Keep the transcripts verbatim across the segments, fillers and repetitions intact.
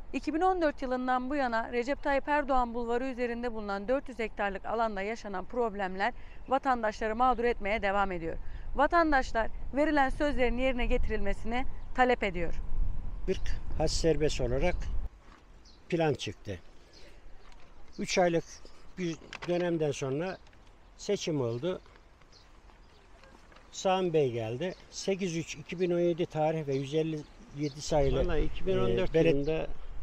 iki bin on dört yılından bu yana Recep Tayyip Erdoğan Bulvarı üzerinde bulunan dört yüz hektarlık alanda yaşanan problemler vatandaşları mağdur etmeye devam ediyor. Vatandaşlar verilen sözlerin yerine getirilmesini talep ediyor. kırk has serbest olarak plan çıktı. üç aylık bir dönemden sonra seçim oldu. Sami Bey geldi. sekiz üç iki bin on yedi tarih ve yüz elli yedi sayılı Vallahi iki bin on dört e, beled- yılında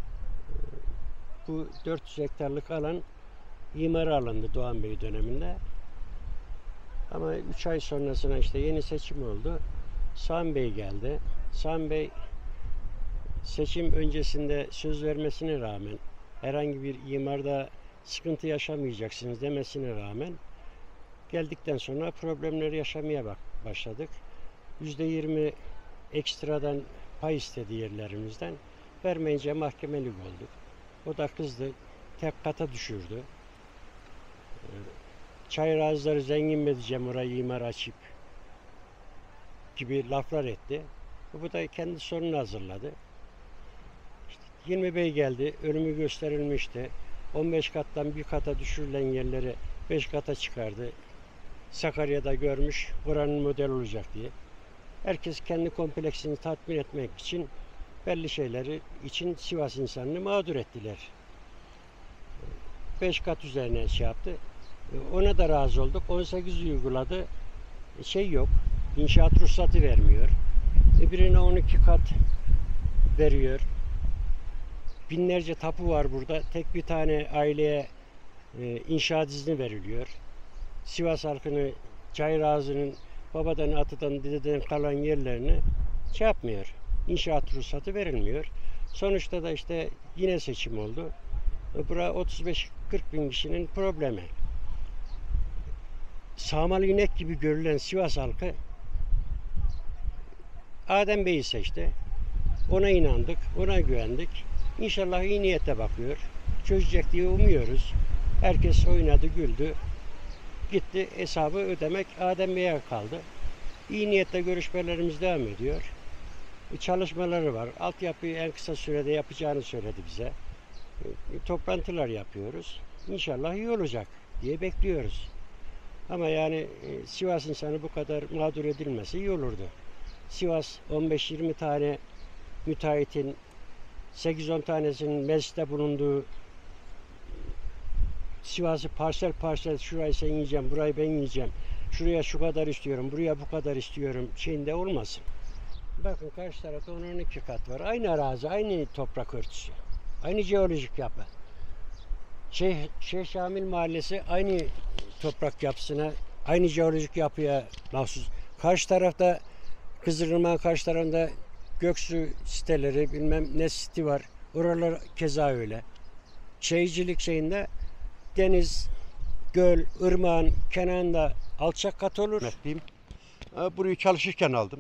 bu dört yüz hektarlık alan imara alındı Doğan Bey döneminde. Ama üç ay sonrasına işte yeni seçim oldu. Sami Bey geldi. Sami Bey seçim öncesinde söz vermesine rağmen, herhangi bir imarda sıkıntı yaşamayacaksınız demesine rağmen geldikten sonra problemleri yaşamaya bak başladık. yüzde yirmi ekstradan pay istedi yerlerimizden. Vermeyince mahkemelik olduk. O da kızdı. Tek kata düşürdü. Çayır ağızları zengin mi edeceğim orayı imar açıp gibi laflar etti. Bu da kendi sorununu hazırladı. İşte Hilmi Bey geldi. Ölümü gösterilmişti. on beş kattan bir kata düşürülen yerleri beş kata çıkardı. Sakarya'da görmüş, buranın model olacak diye. Herkes kendi kompleksini tatmin etmek için belli şeyleri için Sivas insanını mağdur ettiler. beş kat üzerine şey yaptı. Ona da razı olduk. on sekiz uyguladı. Şey yok. İnşaat ruhsatı vermiyor. Birine on iki kat veriyor. Binlerce tapu var burada. Tek bir tane aileye e, inşaat izni veriliyor. Sivas halkını, Çayırağızı'nın babadan, atadan, dededen kalan yerlerini şey yapmıyor. İnşaat ruhsatı verilmiyor. Sonuçta da işte yine seçim oldu. Bura otuz beş kırk bin kişinin problemi. Sağmalı inek gibi görülen Sivas halkı Adem Bey'i seçti. Ona inandık, ona güvendik. İnşallah iyi niyete bakıyor. Çözecek diye umuyoruz. Herkes oynadı, güldü. Gitti, hesabı ödemek Adem Bey'e kaldı. İyi niyetle görüşmelerimiz devam ediyor. Çalışmaları var. Altyapıyı en kısa sürede yapacağını söyledi bize. Toplantılar yapıyoruz. İnşallah iyi olacak diye bekliyoruz. Ama yani Sivas insanı bu kadar mağdur edilmesi iyi olurdu. Sivas on beş yirmi tane müteahhitin sekiz on tanesinin mecliste bulunduğu Sivas'ı parsel parsel şurayı sen yiyeceğim, burayı ben yiyeceğim. Şuraya şu kadar istiyorum, buraya bu kadar istiyorum şeyinde olmasın. Bakın karşı tarafta on on iki kat var. Aynı arazi, aynı toprak örtüsü. Aynı jeolojik yapı. Şeyh, Şeyh Şamil Mahallesi aynı toprak yapısına, aynı jeolojik yapıya mahsus. Karşı tarafta Kızılırmak'ın karşı tarafında Göksu siteleri, bilmem ne siti var. Oralar keza öyle. Şehircilik şeyinde deniz, göl, ırmağın kenarında alçak kat olur. Mesleğim. Burayı çalışırken aldım.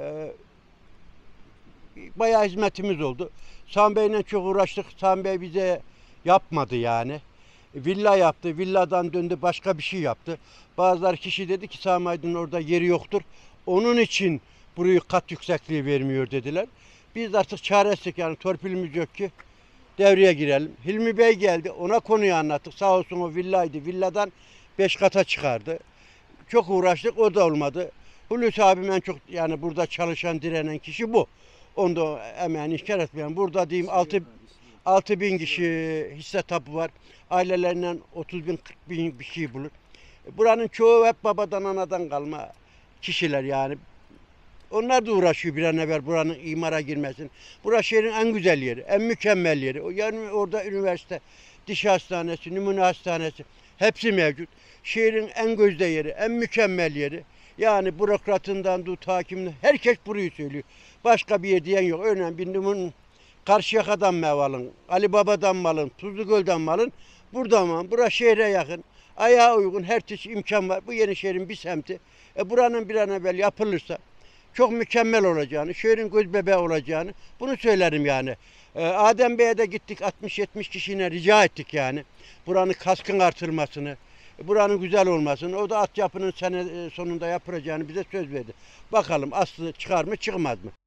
Bayağı hizmetimiz oldu. Sami Bey'le çok uğraştık. Sami Bey bize yapmadı yani. Villa yaptı. Villadan döndü başka bir şey yaptı. Bazıları kişi dedi ki Sami Aydın orada yeri yoktur. Onun için burayı kat yüksekliği vermiyor dediler. Biz de artık çaresizlik yani torpilimiz yok ki devreye girelim. Hilmi Bey geldi. Ona konuyu anlattık. Sağ olsun o villaydı. Villadan beş kata çıkardı. Çok uğraştık. O da olmadı. Hulusi abim en çok yani burada çalışan direnen kişi bu. Onda emeğini inkar etmeyen. Burada diyeyim altı bin kişi hisse tapu var. Ailelerinden otuz bin kırk bin bir şey bulur. Buranın çoğu hep babadan anadan kalma kişiler yani. Onlar da uğraşıyor bir an evvel buranın imara girmesin. Burası şehrin en güzel yeri, en mükemmel yeri. Yani orada üniversite, diş hastanesi, numune hastanesi hepsi mevcut. Şehrin en gözde yeri, en mükemmel yeri. Yani bürokratından tut hakimine herkes burayı söylüyor. Başka bir yer diyen yok. Örneğin bir numun Karşıyaka'dan mı alın, Ali Baba'dan mı alın, Tuzlugöl'den mi alın? Burada mı? Burası şehre yakın. Ayağa uygun her türlü imkan var. Bu Yenişehir'in bir semti. E buranın bir an evvel yapılırsa çok mükemmel olacağını, şehrin göz bebeği olacağını bunu söylerim yani. Ee, Adem Bey'e de gittik altmış yetmiş kişine rica ettik yani. Buranın kaskın artırmasını, buranın güzel olmasını. O da altyapının sene sonunda yapılacağını bize söz verdi. Bakalım aslı çıkar mı çıkmaz mı?